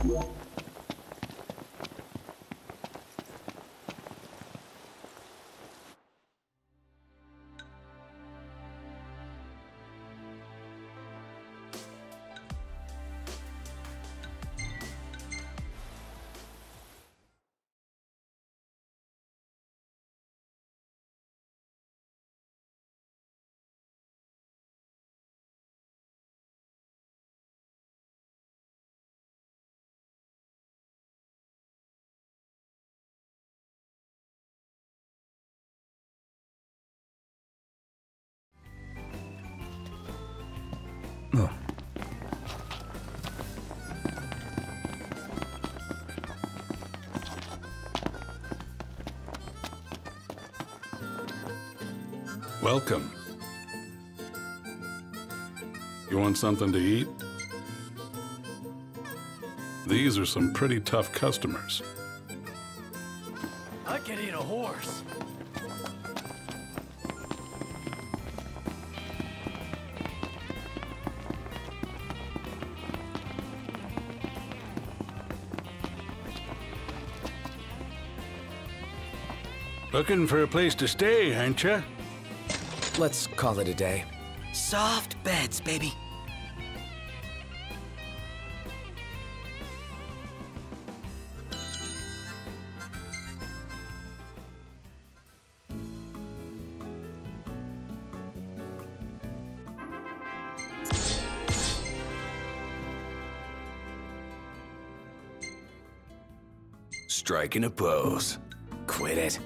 Oh. Welcome. You want something to eat? These are some pretty tough customers. I could eat a horse. Looking for a place to stay, ain't ya? Let's call it a day. Soft beds, baby. Striking a pose. Quit it.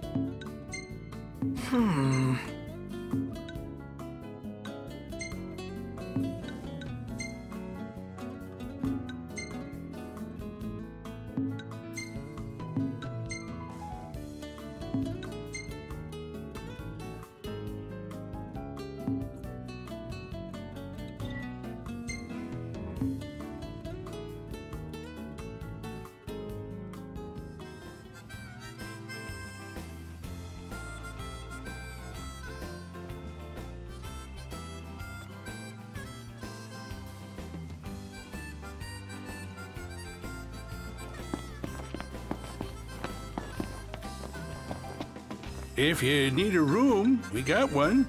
If you need a room, we got one.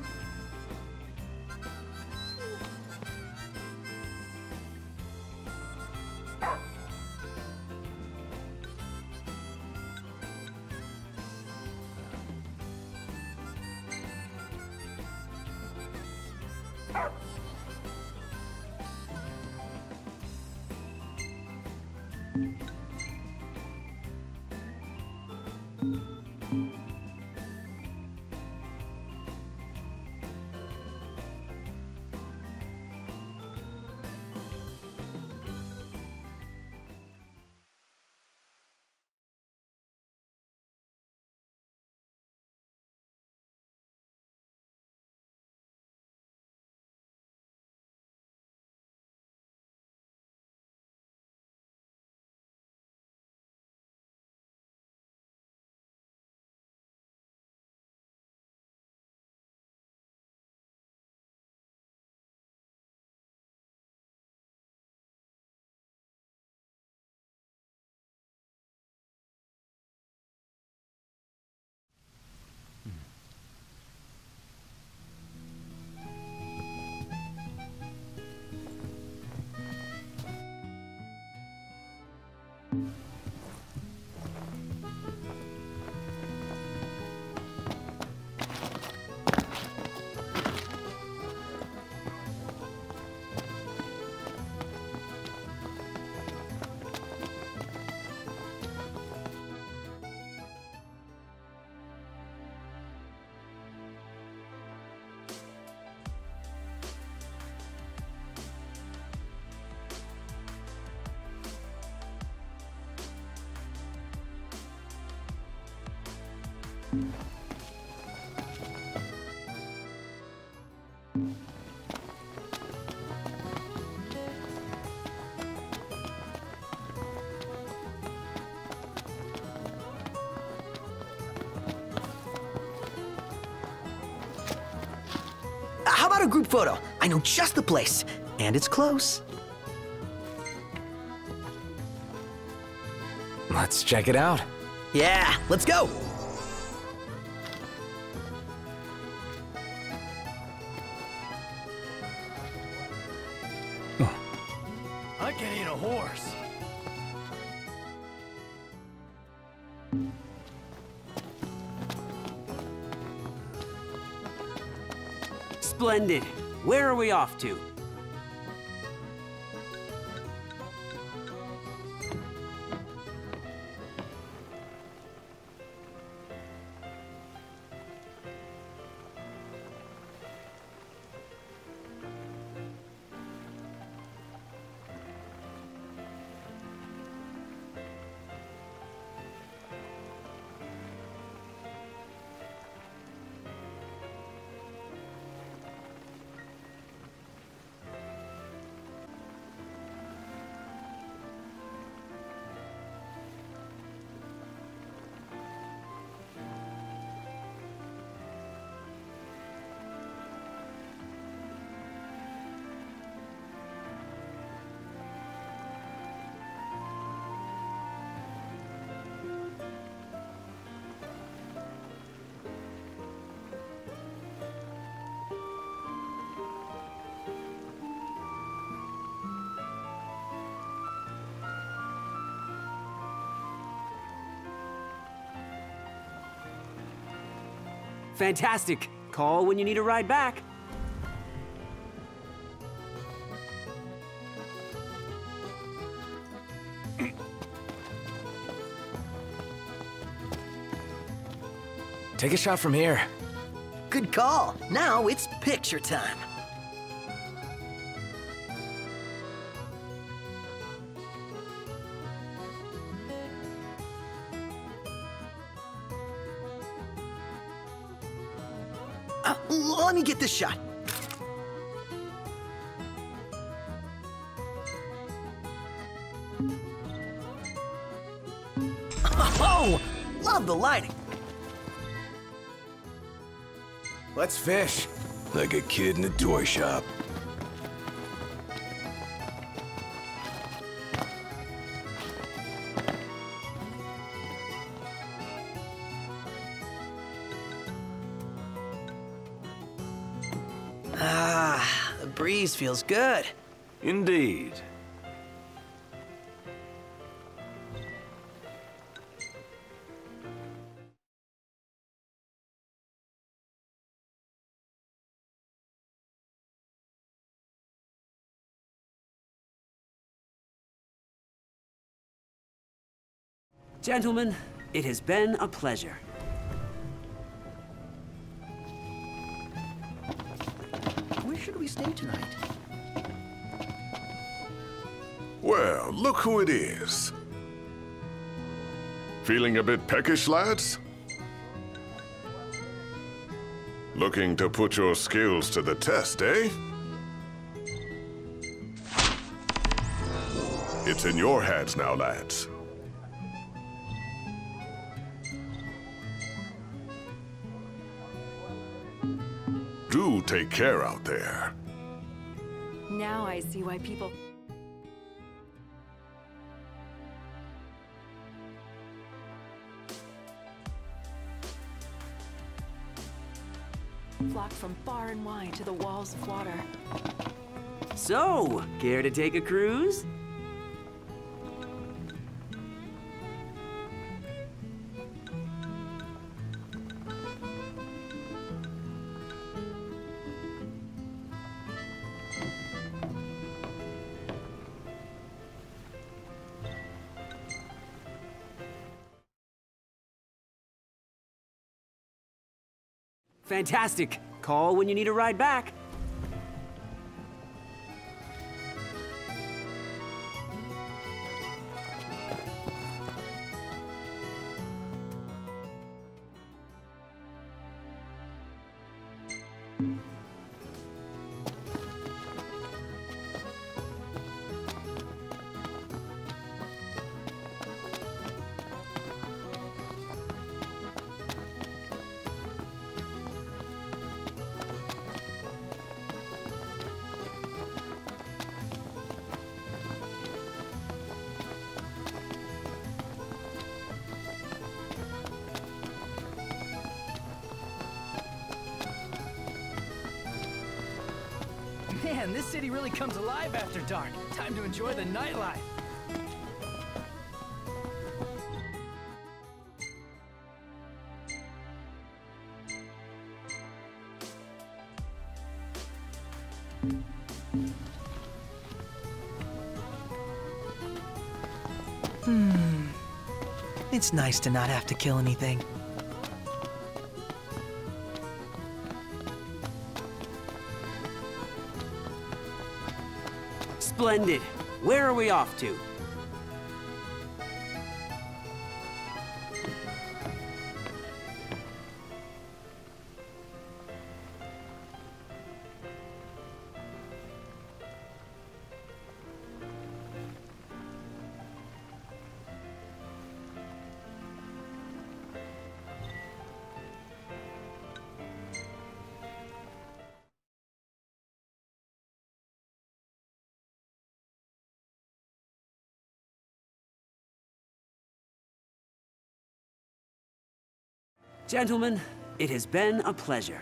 How about a group photo? I know just the place, and it's close. Let's check it out. Yeah, let's go! I can eat a horse. Splendid. Where are we off to? Fantastic. Call when you need a ride back. Take a shot from here. Good call. Now it's picture time. Let me get this shot. Oh, love the lighting. Let's fish. Like a kid in a toy shop. Ah, the breeze feels good. Indeed. Gentlemen, it has been a pleasure. Where should we stay tonight? Well, look who it is. Feeling a bit peckish, lads? Looking to put your skills to the test, eh? It's in your hands now, lads. Do take care out there. Now I see why people flock from far and wide to the walls of water. So, care to take a cruise? Fantastic. Call when you need a ride back. Man, this city really comes alive after dark. Time to enjoy the nightlife. It's nice to not have to kill anything. Splendid. Where are we off to? Gentlemen, it has been a pleasure.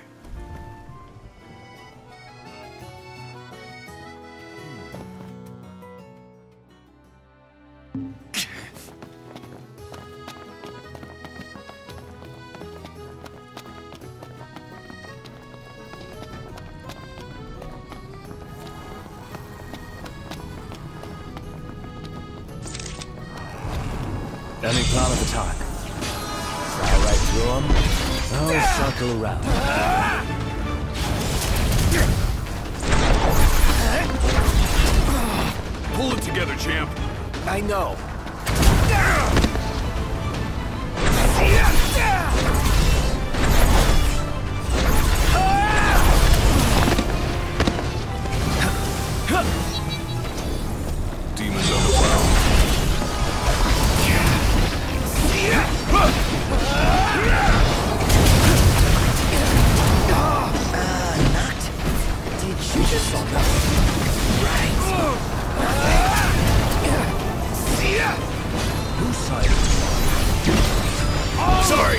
Any plan of attack? Fly right through them? Oh, circle around. Pull it together, champ. I know. Demons on the ground. Knocked? Did you just saw that? Right. Whose side is it? Sorry.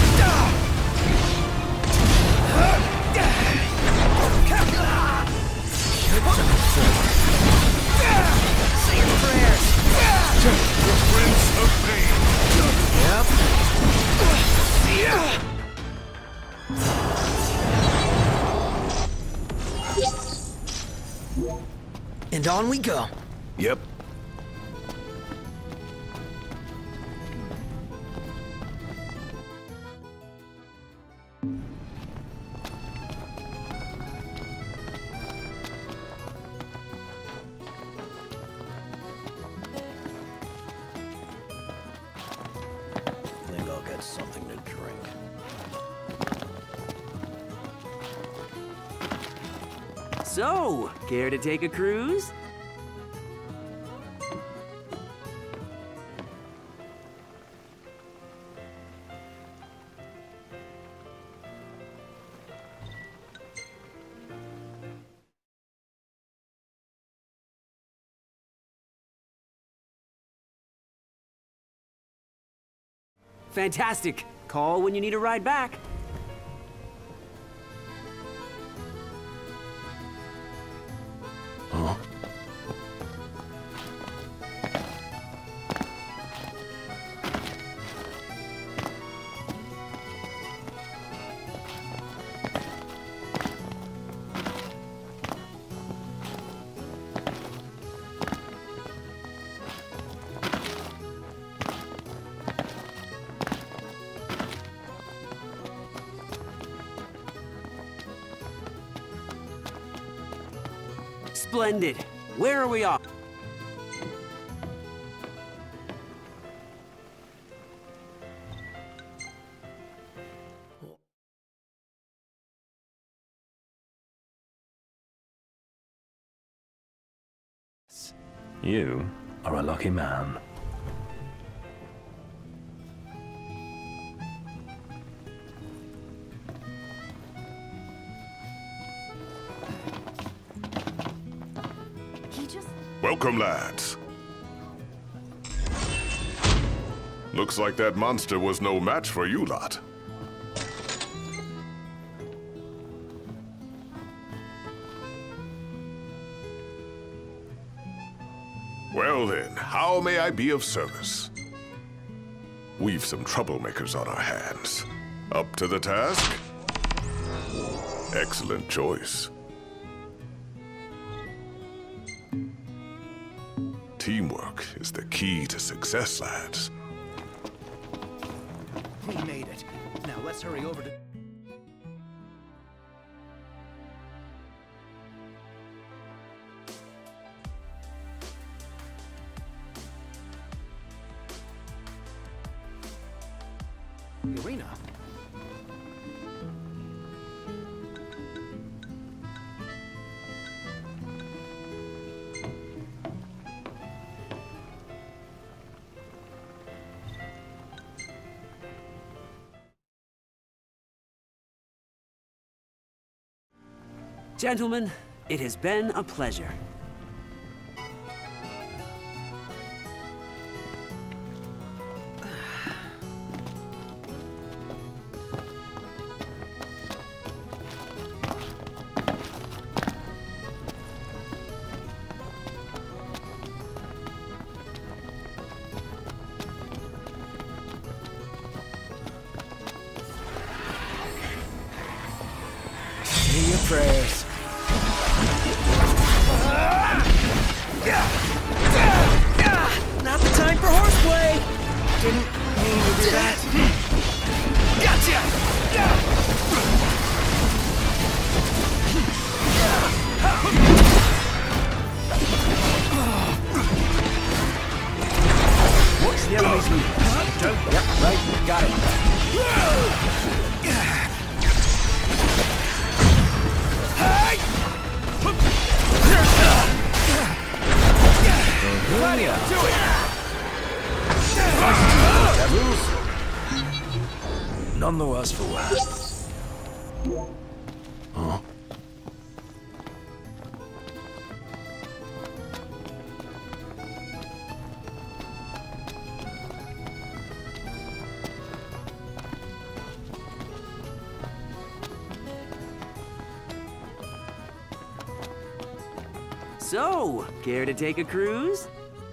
Say your prayers. The Prince of Pain. And on we go. Yep. Think I'll get something to drink. So, care to take a cruise? Fantastic. Call when you need a ride back. Huh? Splendid. Where are we off? You are a lucky man. Welcome, lads. Looks like that monster was no match for you lot. How may I be of service? We've some troublemakers on our hands. Up to the task? Excellent choice. Teamwork is the key to success, lads. We made it. Now let's hurry over to... the arena. Gentlemen, it has been a pleasure. Say your prayers. Not the time for horseplay! Didn't mean to do that. Gotcha! What's the enemy's move? Joe? Yep, right, got it. None the worse for wear. Huh? So, care to take a cruise?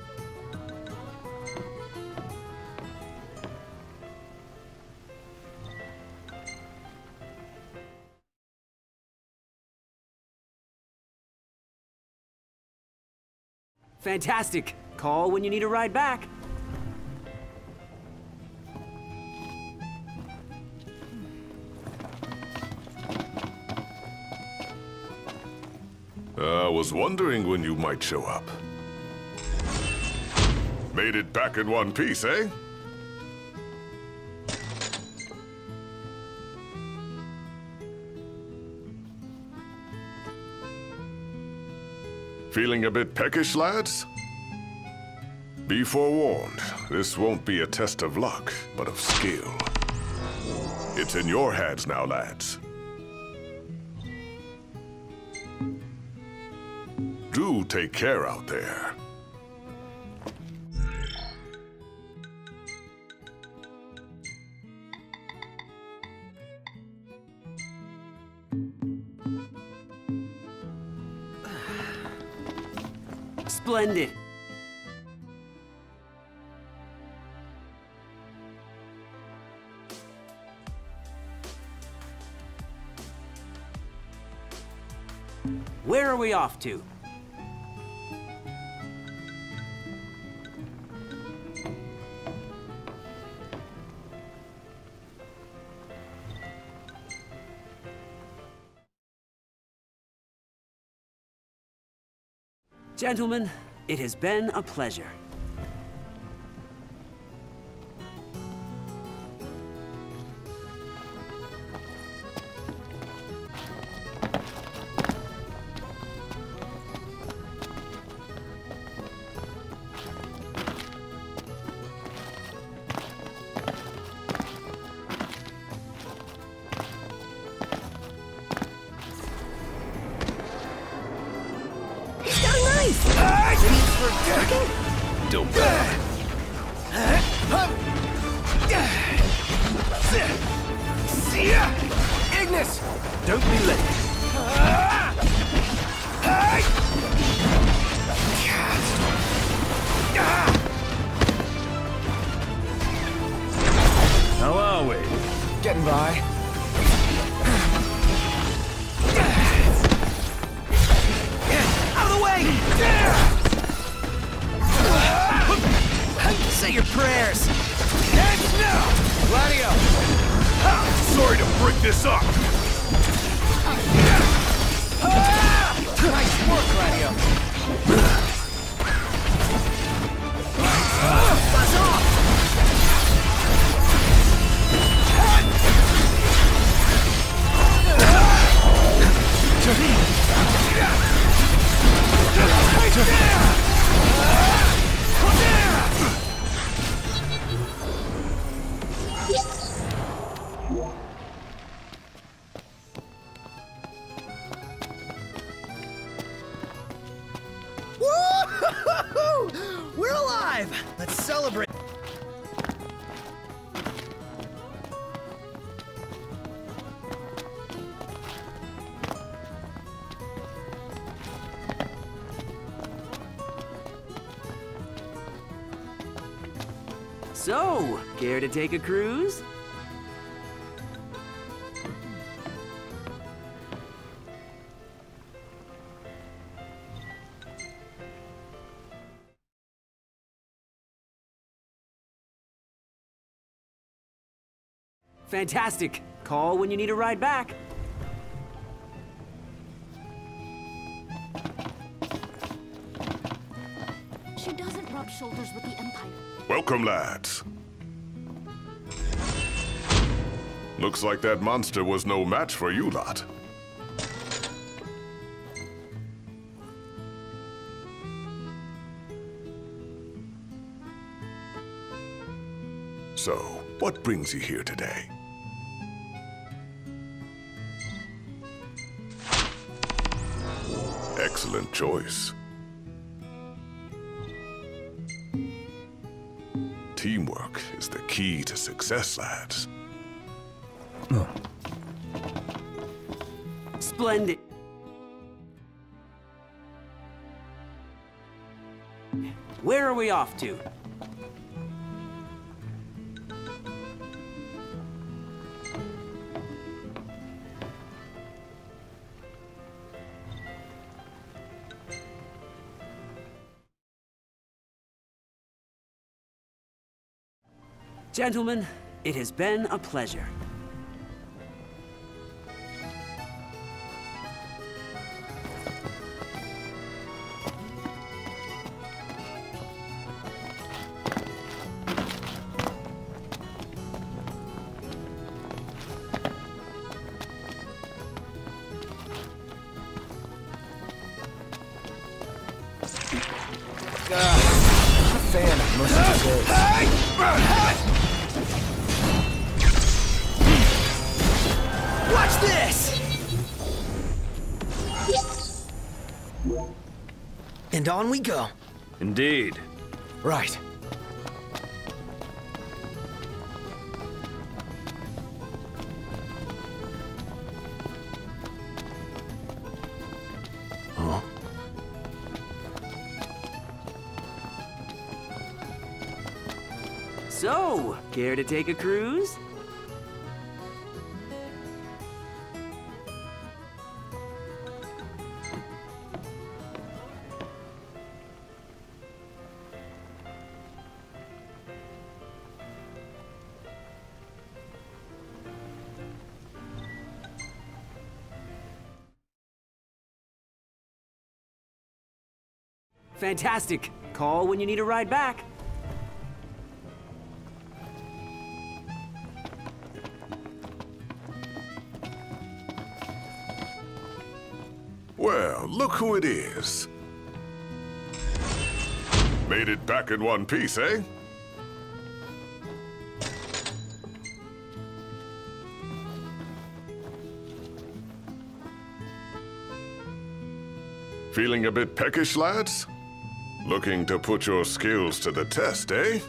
Fantastic. Call when you need a ride back. I was wondering when you might show up. Made it back in one piece, eh? Feeling a bit peckish, lads? Be forewarned, this won't be a test of luck, but of skill. It's in your hands now, lads. Do take care out there. Splendid. Where are we off to? Gentlemen, it has been a pleasure. Don't Ignis! Don't be late. getting by. Out of the way! Say your prayers. Heads now! Gladio! Sorry to break this up. Nice work, Gladio. Buzz off! Woo-hoo-hoo-hoo! We're alive! Let's celebrate. So, care to take a cruise? Fantastic. Call when you need a ride back. She doesn't rub shoulders with the Empire. Welcome, lads. Looks like that monster was no match for you lot. So, what brings you here today? Excellent choice. Teamwork is the key to success, lads. Splendid. Where are we off to? Gentlemen, it has been a pleasure. Not a fan of most of the Watch this! And on we go. Indeed. Right. Huh? So, care to take a cruise? Fantastic. Call when you need a ride back. Well, look who it is. Made it back in one piece, eh? Feeling a bit peckish, lads? Looking to put your skills to the test, eh?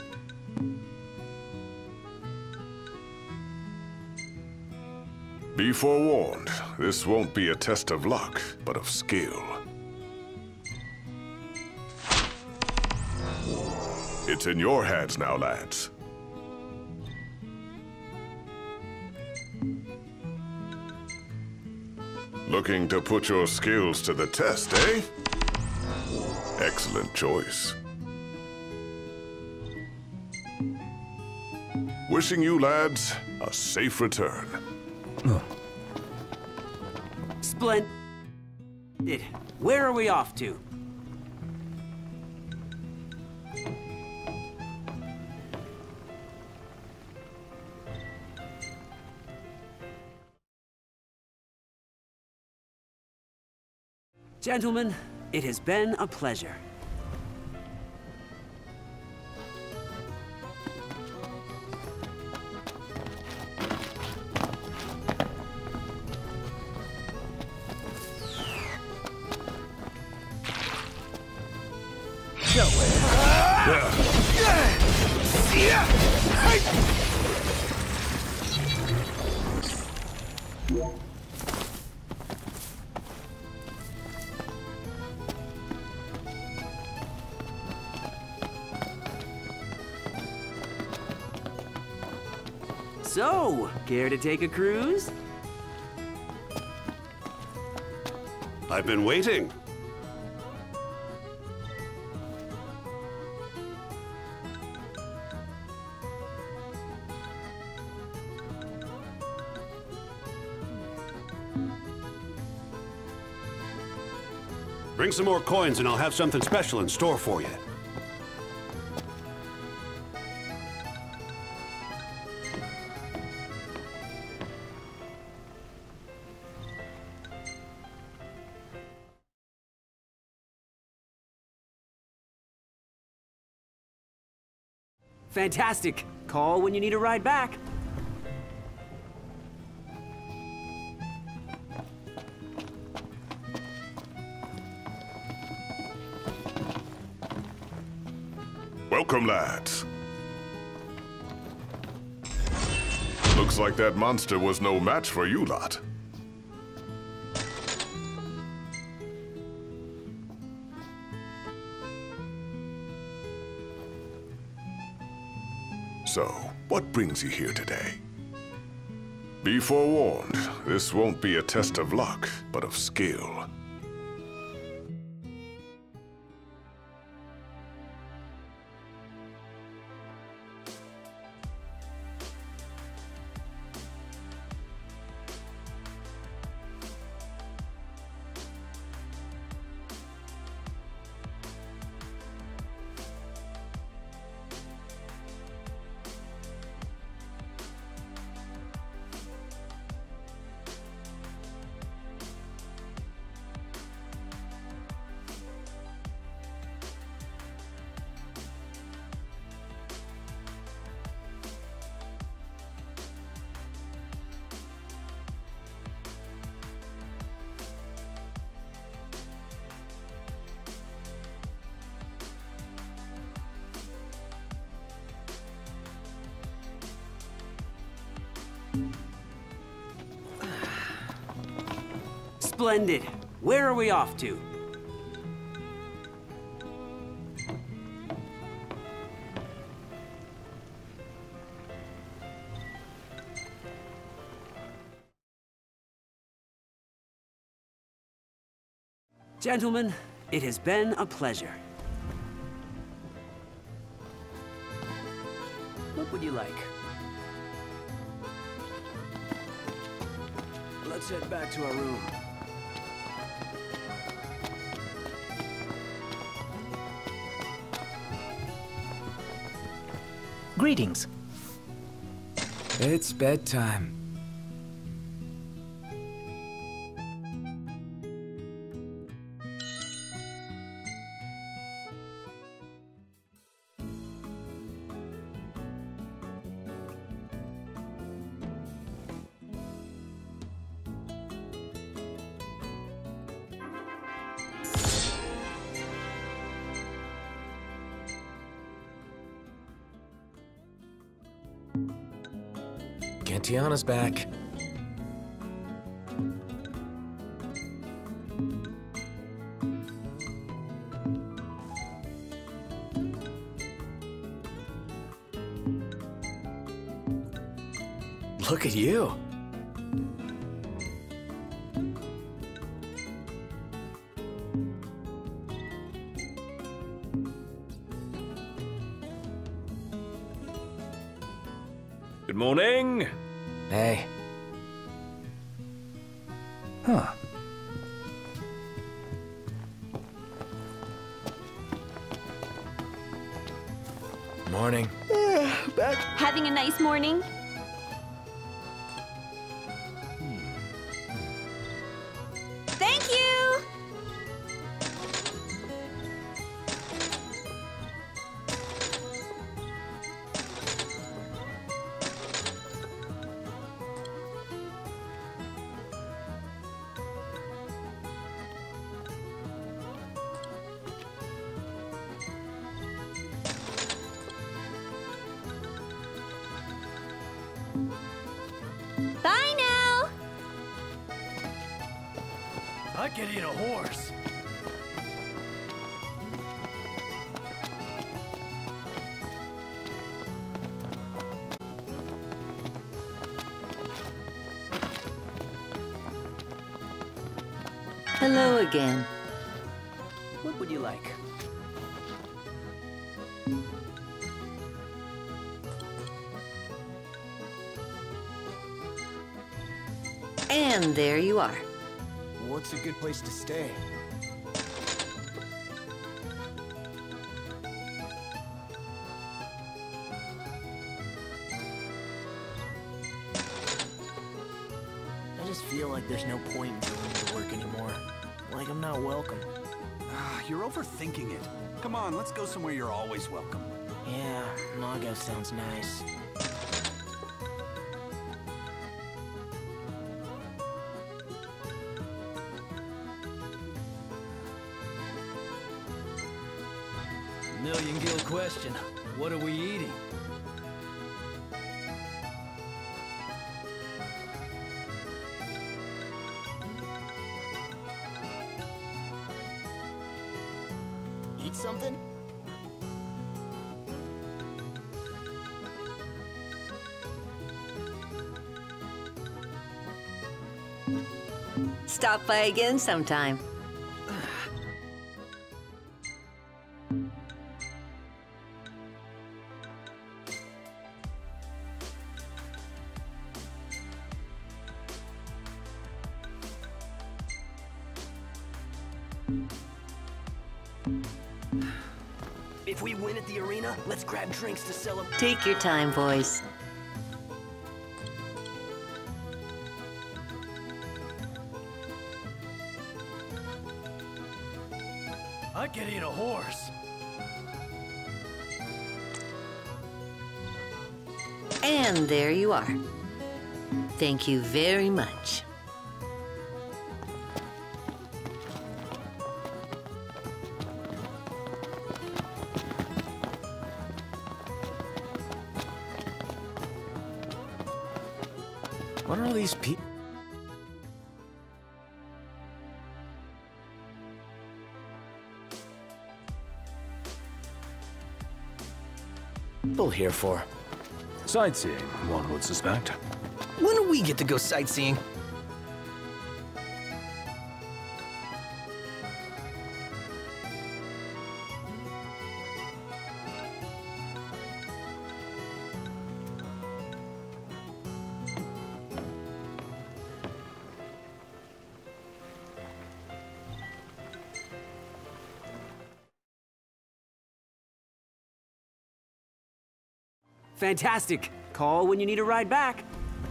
Be forewarned, this won't be a test of luck, but of skill. It's in your hands now, lads. Looking to put your skills to the test, eh? Excellent choice. Wishing you lads a safe return. Splendid. Where are we off to? Gentlemen, it has been a pleasure. So, care to take a cruise? I've been waiting. Bring some more coins and I'll have something special in store for you. Fantastic. Call when you need a ride back. Welcome, lads. Looks like that monster was no match for you lot. So, what brings you here today? Be forewarned, this won't be a test of luck, but of skill. Splendid. Where are we off to? Gentlemen, it has been a pleasure. What would you like? Let's head back to our room. Greetings. It's bedtime. Tiana's back. Look at you. Good morning. Hey. Huh. Morning. Having a nice morning? Thank you! Bye now! I could eat a horse. Hello again. What would you like? And there you are. What's a good place to stay? I just feel like there's no point in going to work anymore. Like I'm not welcome. You're overthinking it. Come on, let's go somewhere you're always welcome. Yeah, Mago sounds nice. Million Gill question. What are we eating? Eat something? Stop by again sometime. If we win at the arena, let's grab drinks to celebrate. Take your time, boys. I could eat a horse. And there you are. Thank you very much. What are all these people? Here for? Sightseeing, one would suspect. When do we get to go sightseeing? Fantastic. Call when you need a ride back.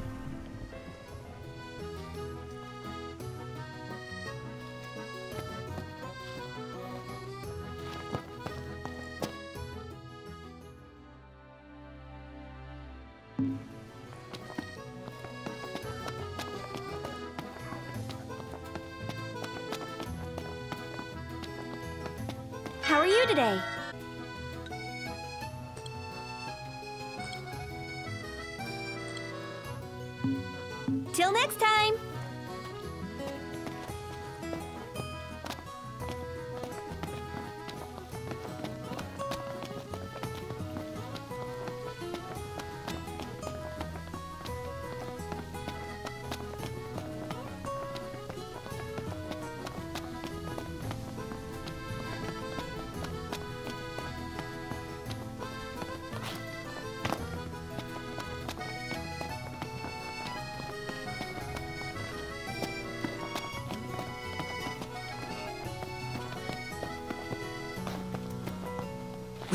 How are you today? Till next time!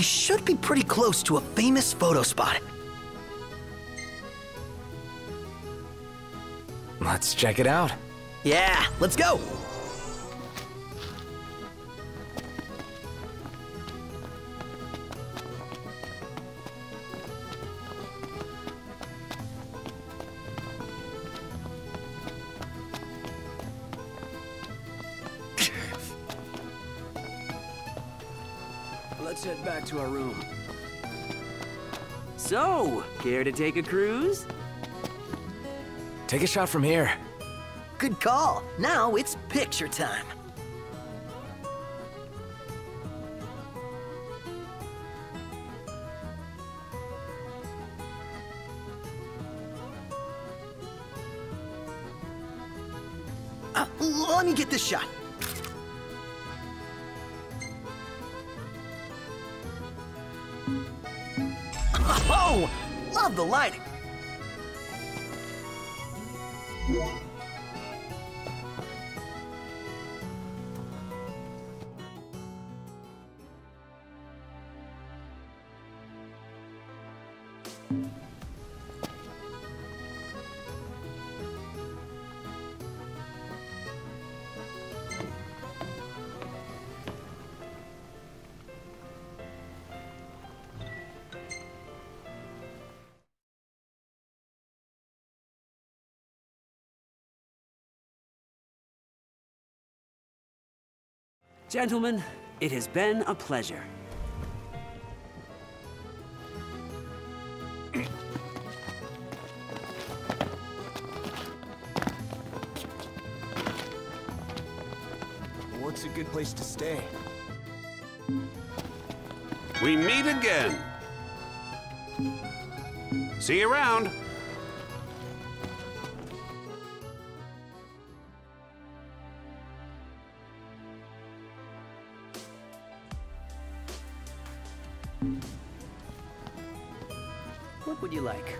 should be pretty close to a famous photo spot. Let's check it out. Yeah, let's go! Let's head back to our room. So, care to take a cruise? Take a shot from here. Good call. Now it's picture time. Let me get this shot. Oh, love the lighting. Gentlemen, it has been a pleasure. What's a good place to stay? We meet again. See you around. What would you like?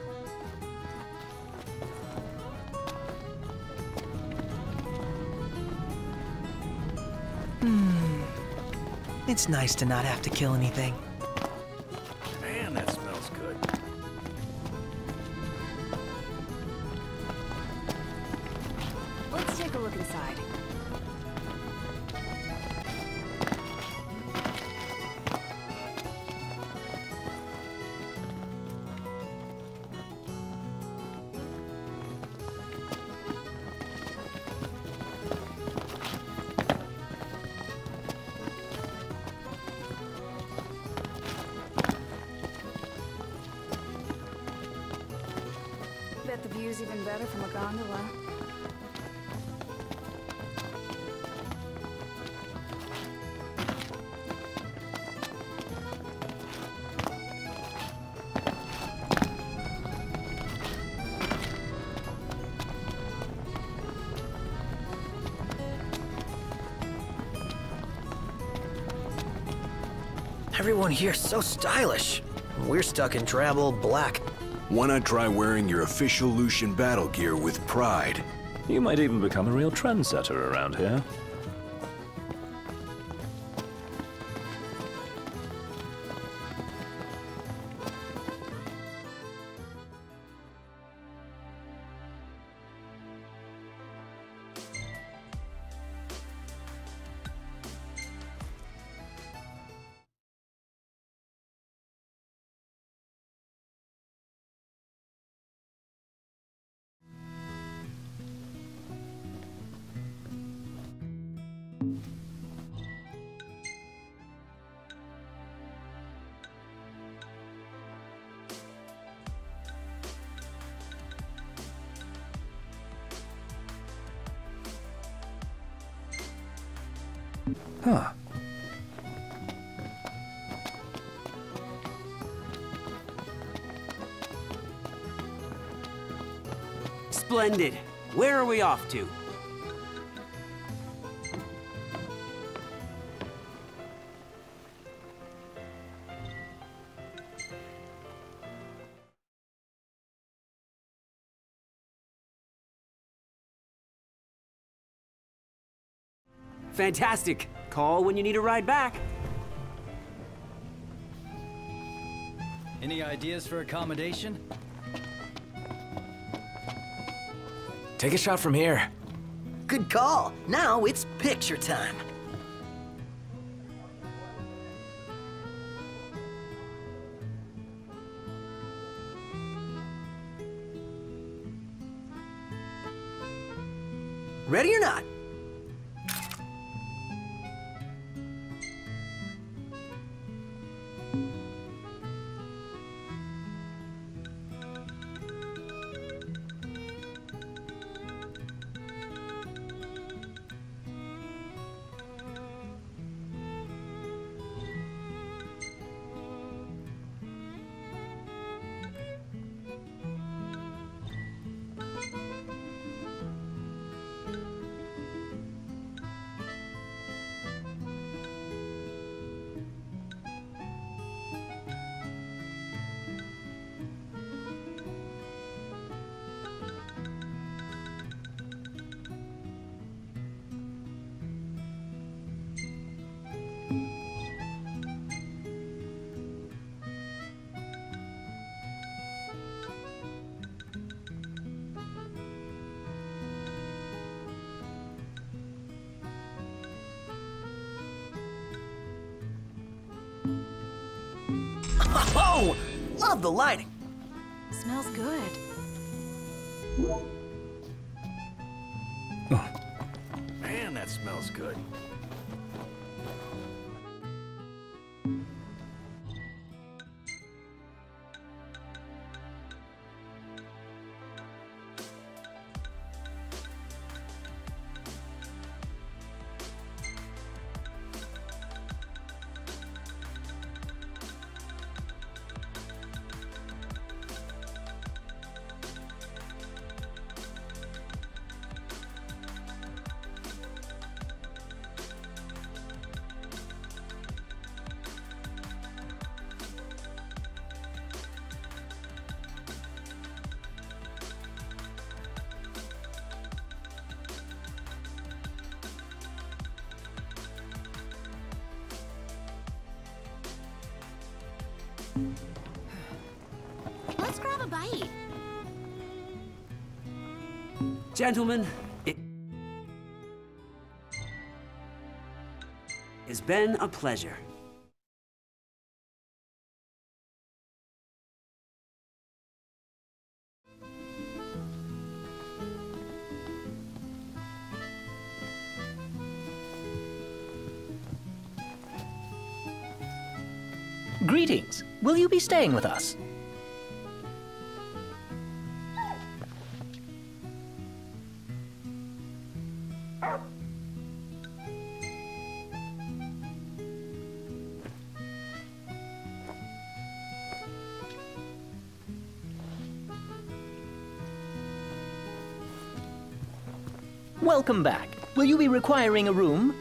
It's nice to not have to kill anything. Man, that smells good. Let's take a look inside. Bet the view's even better from a gondola. Everyone here's so stylish. We're stuck in drab old black. Why not try wearing your official Lucian battle gear with pride? You might even become a real trendsetter around here. Huh. Splendid. Where are we off to? Fantastic. Call when you need a ride back. Any ideas for accommodation? Take a shot from here. Good call. Now it's picture time. Ready or not? Oh, love the lighting. Smells good. Man, that smells good. Let's grab a bite. Gentlemen, it has been a pleasure. Greetings. Will you be staying with us? Welcome back. Will you be requiring a room?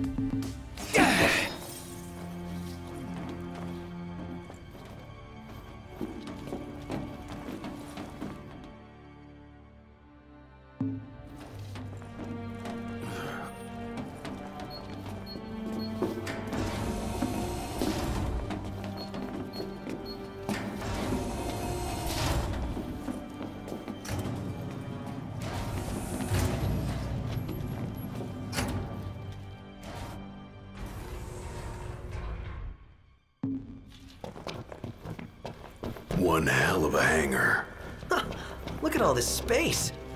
One hell of a hangar. Look at all this space.